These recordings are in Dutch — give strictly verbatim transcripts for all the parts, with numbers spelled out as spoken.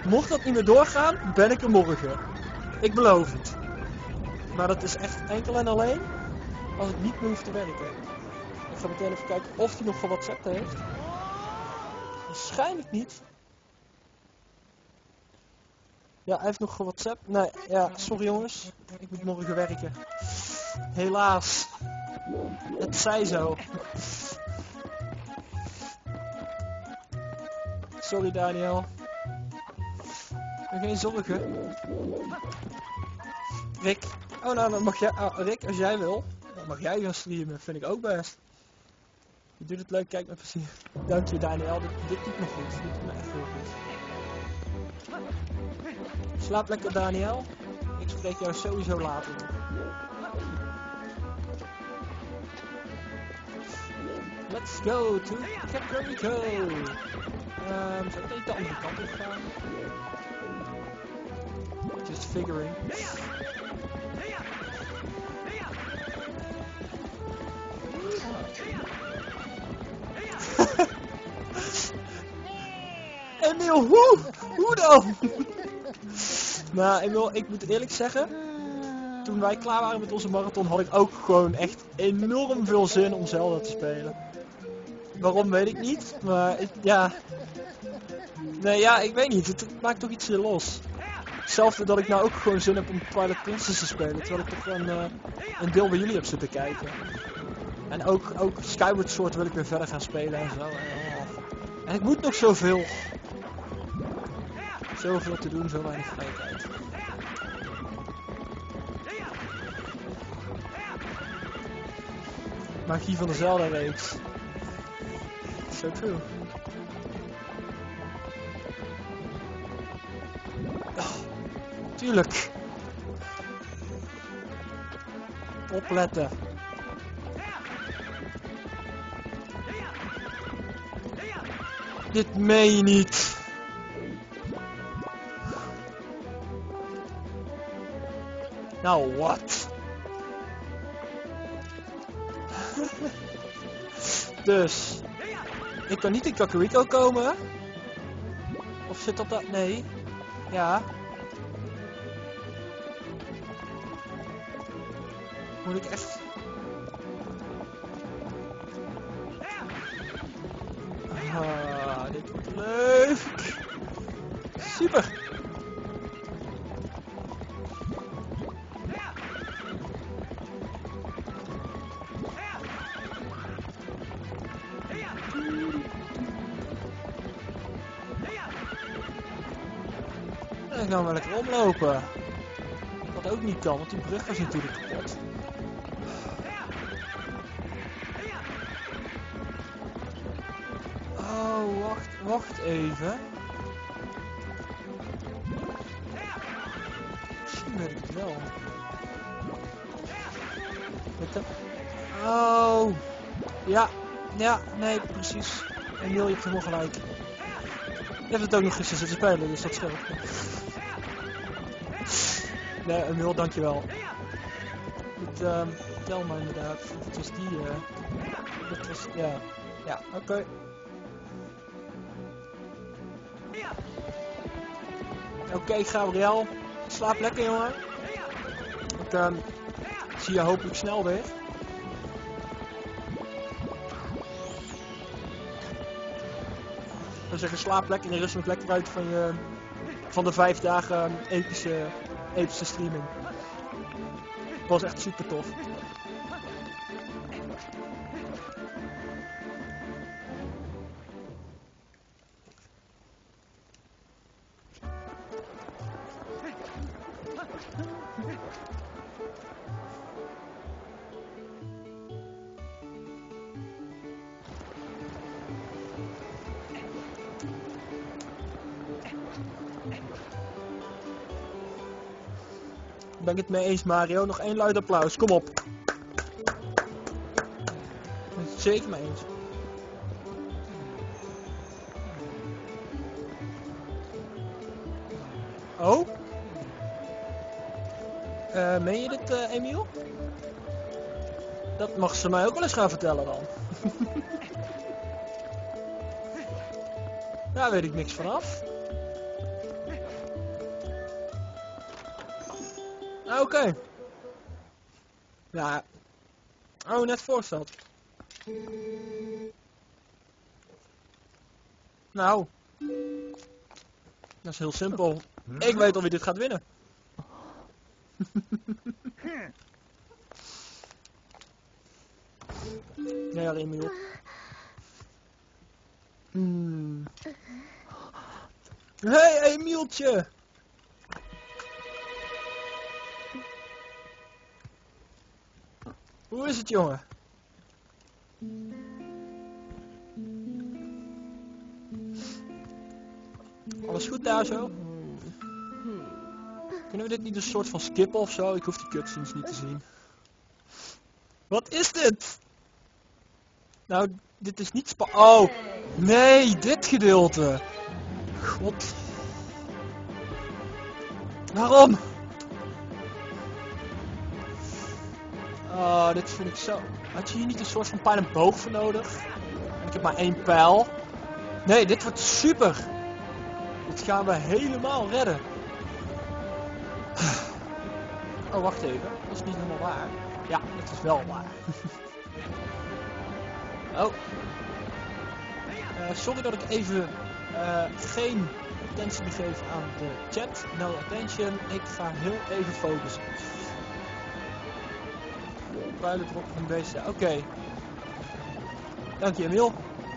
Mocht dat niet meer doorgaan, ben ik er morgen. Ik beloof het. Maar dat is echt enkel en alleen als het niet meer hoeft te werken. Ik ga meteen even kijken of hij nog van WhatsApp heeft. Waarschijnlijk niet. Ja, hij heeft nog van WhatsApp. Nee, ja, sorry jongens. Ik moet morgen werken. Helaas. Het zij zo. Sorry Daniel. Geen zorgen. Rick. Oh nou, dan mag jij... Oh, Rick, als jij wil, dan mag jij gaan streamen. Vind ik ook best. Je doet het leuk, kijk met plezier. Dank je Daniel, dit, dit doet me goed. Dit doet me echt heel goed. Slaap lekker Daniel. Ik spreek jou sowieso later nog. Let's go to Capcorico. Um, zou ik even de andere kant op gaan? Just figuring. Emiel, hoe? Hoe dan? Nou, Emiel, ik moet eerlijk zeggen, toen wij klaar waren met onze marathon had ik ook gewoon echt enorm veel zin om Zelda te spelen. Waarom weet ik niet, maar ik, ja... Nee, ja, ik weet niet, het, het maakt toch iets los. Hetzelfde dat ik nou ook gewoon zin heb om Twilight Princess te spelen, terwijl ik toch gewoon uh, een deel bij jullie heb zitten kijken. En ook, ook Skyward Sword wil ik weer verder gaan spelen en zo. En, oh. en ik moet nog zoveel. Zoveel te doen, zo weinig vrije tijd. Magie van de Zelda-reeks. So true. Oh, tuurlijk. Opletten. Dit meen je niet. Nou, wat? Dus, ik kan niet in Kakariko komen. Of zit dat daar? Nee. Ja. Moet ik echt... Ah, dit wordt leuk. Super. Dan gaan we lekker omlopen. Wat ook niet kan, want die brug was natuurlijk kapot. Oh, wacht, wacht even. Misschien weet ik het wel. Met oh, ja, ja, nee, precies. Emiel, je hebt helemaal gelijk. Je hebt het ook nog gisteren zitten spelen, dus dat scheelt. Nee, Emiel, dankjewel. Het, um, tel maar inderdaad. Het was die, uh, dat was, ja. Ja, oké. Okay. Oké, okay, Gabriel. Slaap lekker, jongen. Ik um, zie je hopelijk snel weer. Ik wil zeggen, slaap lekker en rust nog lekker uit van, je, van de vijf dagen epische, epische streaming. Het was echt super tof. Ben ik het mee eens, Mario? Nog één luid applaus, kom op. Ik ben het zeker mee eens. Oh? Uh, meen je dit, uh, Emiel? Dat mag ze mij ook wel eens gaan vertellen dan. Daar weet ik niks vanaf. Oké. Okay. Ja. Oh, net voorstelt. Nou. Dat is heel simpel. Ik weet al wie dit gaat winnen. Ja, Emiel. Hmm. Hey, Emieltje! Hoe is het, jongen? Alles goed daar zo? Kunnen we dit niet een soort van skippen of zo? Ik hoef die cutscenes niet te zien. Wat is dit? Nou, dit is niet spa... Oh! Nee, dit gedeelte! God. Waarom? Oh, dit vind ik zo... Had je hier niet een soort van pijl en boog voor nodig? En ik heb maar één pijl. Nee, dit wordt super! Dit gaan we helemaal redden. Oh, wacht even. Dat is niet helemaal waar. Ja, het is wel waar. Oh. Uh, sorry dat ik even uh, geen attentie geef aan de chat. No attention. Ik ga heel even focussen. Pijlen erop van deze. Oké. Okay. Dank je, Emiel.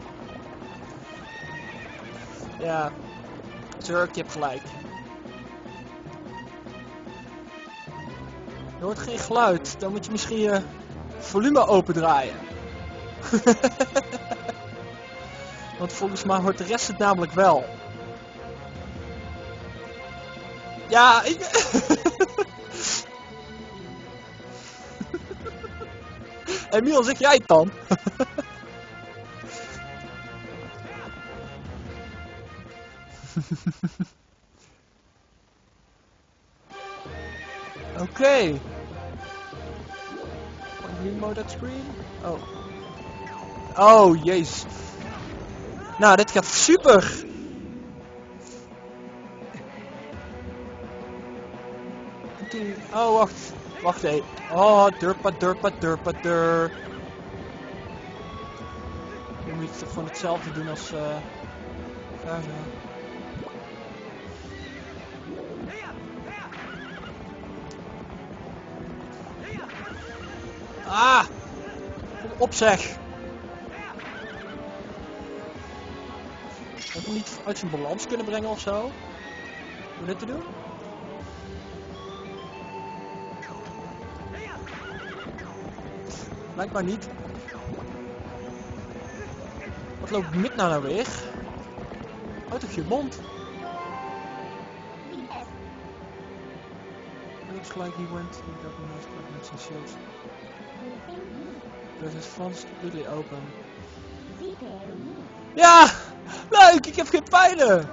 Ja. Turk, je hebt gelijk. Je hoort geen geluid. Dan moet je misschien je volume opendraaien. Want volgens mij hoort de rest het namelijk wel. Ja, ik... Emiel, zeg jij het dan? Oké. Okay. Remote that screen? Oh. Oh, jezus. Nou, dit gaat super. Oh, wacht. Wacht even. Oh, durpa, durpa, durpa, dur. Je moet toch gewoon hetzelfde doen als... Uh, daar zo. Ah! Kom op zeg! Had ik hem niet uit zijn balans kunnen brengen of zo? Om dit te doen? Blijkbaar niet. Wat loopt Midna nou weer? Uit op je mond. Looks like he went to the government fragments and shows. There's his font completely open. Ja! Leuk! Ik heb geen pijlen!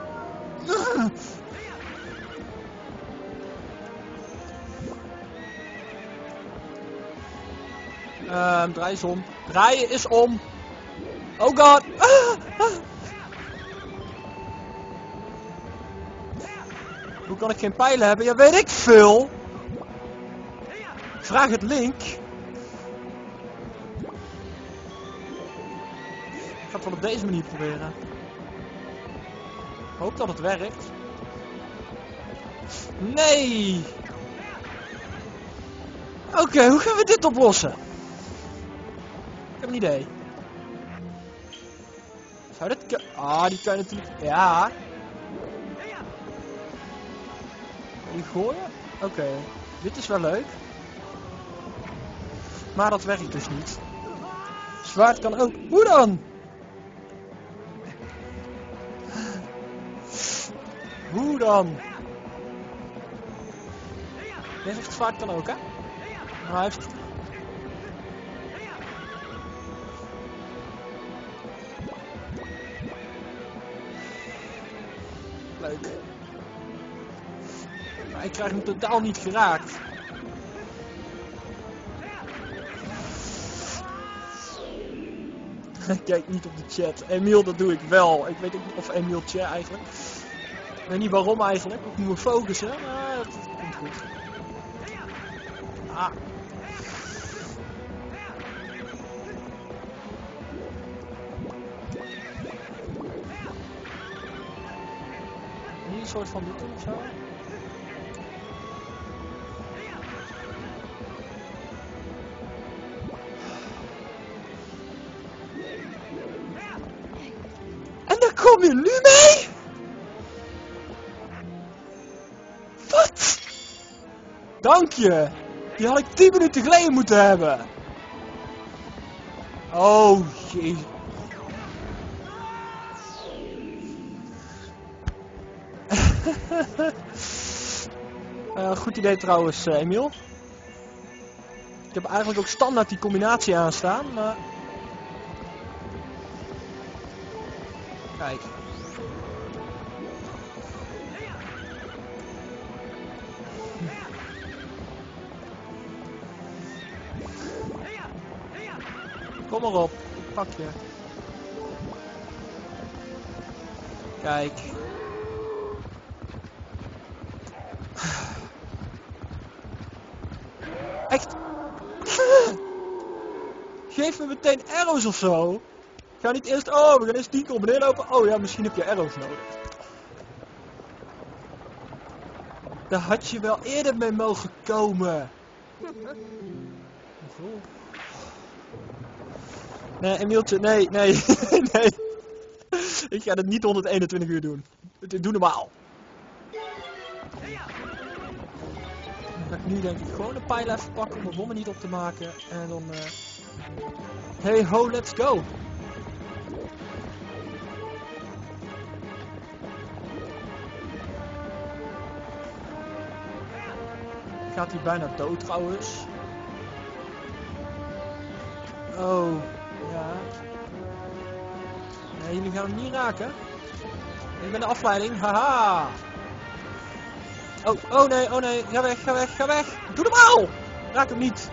Uh, draai eens om. Draaien is om. Oh god! Ah, ah. Hoe kan ik geen pijlen hebben? Ja, weet ik veel! Vraag het Link. Ik ga het wel op deze manier proberen. Ik hoop dat het werkt. Nee! Oké, okay, hoe gaan we dit oplossen? Ik heb een idee. Zou dit kunnen? Ah, die kan je natuurlijk... Ja. Die gooien? Oké. Okay. Dit is wel leuk. Maar dat werkt dus niet. Zwaard kan ook. Hoe dan? Hoe dan? Jij zegt zwaard kan ook, hè? Maar hij heeft... Leuk. Maar ik krijg hem totaal niet geraakt. Kijk niet op de chat. Emiel, dat doe ik wel. Ik weet ook niet of Emiel chat eigenlijk. Ik weet niet waarom eigenlijk. Ik moet me focussen, maar het komt goed. Ah. Nu een soort van dit doen of zo. En daar kom je nu mee? Wat? Dank je. Die had ik tien minuten geleden moeten hebben. Oh jezus. uh, goed idee trouwens, uh, Emiel. Ik heb eigenlijk ook standaard die combinatie aanstaan, maar... Kijk. Kom maar op, ik pak je. Kijk. Echt. Geef me meteen arrows of zo. Ga niet eerst, oh we gaan eerst die kant beneden lopen. Oh ja, misschien heb je arrows nodig. Daar had je wel eerder mee mogen komen. Nee, Emieltje, nee, nee, nee. Ik ga het niet honderdeenentwintig uur doen. Doe normaal. Dan ga ik nu denk ik gewoon een pijl even pakken om mijn bommen niet op te maken. En dan... Uh... Hey ho, let's go! Gaat hij bijna dood trouwens. Oh, ja. Nee, jullie gaan hem niet raken. Ik ben de afleiding, haha! Oh, oh nee, oh nee, ga weg, ga weg, ga weg! Doe normaal! Raak hem niet!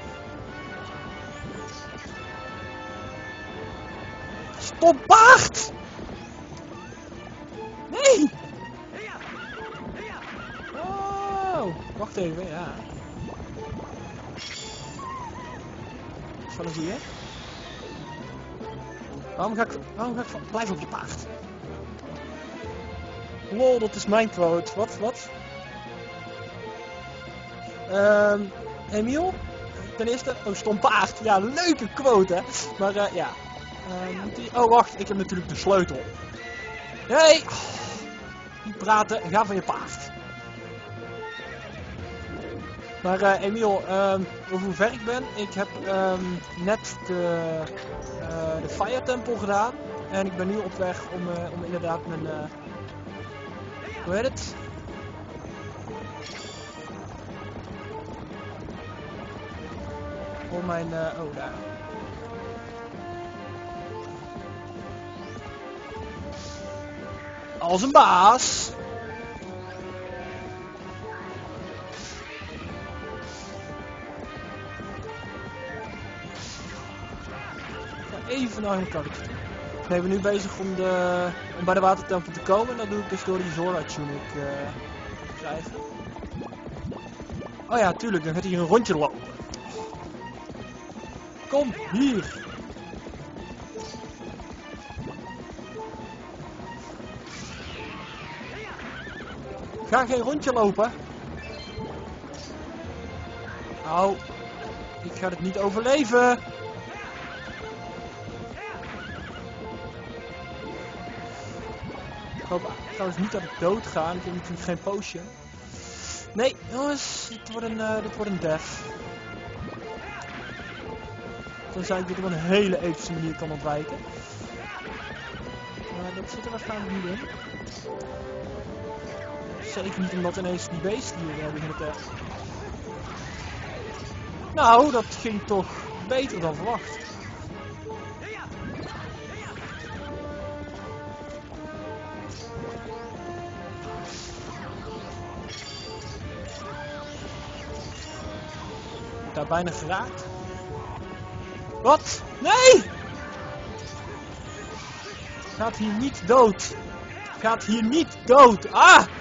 Stop paard! Nee! Oh, wacht even, ja. Dat is wel een goeie. Waarom ga ik, waarom ga ik van, blijf op je paard? Lol, dat is mijn quote. Wat, wat? Um, Emiel? Ten eerste, oh, stom paard. Ja, leuke quote, hè. Maar, uh, ja. Uh, moet die... Oh, wacht, ik heb natuurlijk de sleutel. Hey! Oh, niet praten, ga van je paard. Maar, uh, Emiel, um, over hoe ver ik ben? Ik heb um, net de, uh, de Fire Temple gedaan. En ik ben nu op weg om, uh, om inderdaad mijn... Uh, hoe heet het? Om mijn... Uh, oh, daar. Als een baas. Even naar een karretje toe. We zijn nu bezig om, de, om bij de watertempel te komen. Dat doe ik dus door die Zora Tunic uh, krijgen. Oh ja, tuurlijk, dan gaat hij een rondje lopen. Kom, hier. Ga geen rondje lopen. Nou, ik ga het niet overleven. Ik hoop trouwens niet dat ik dood ga. Ik heb natuurlijk geen potion. Nee, jongens, dit wordt een, uh, dit wordt een death. Tenzij ik dit op een hele epische manier kan ontwijken. Maar dat zit er waarschijnlijk niet in. Zeker niet omdat ineens die beesten hier uh, beginnen te... Nou, dat ging toch beter dan verwacht. Daar bijna geraakt. Wat? Nee! Gaat hier niet dood. Gaat hier niet dood. Ah!